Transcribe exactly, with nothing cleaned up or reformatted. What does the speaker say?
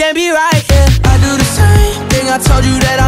can't be right, yeah. I do the same thing I told you that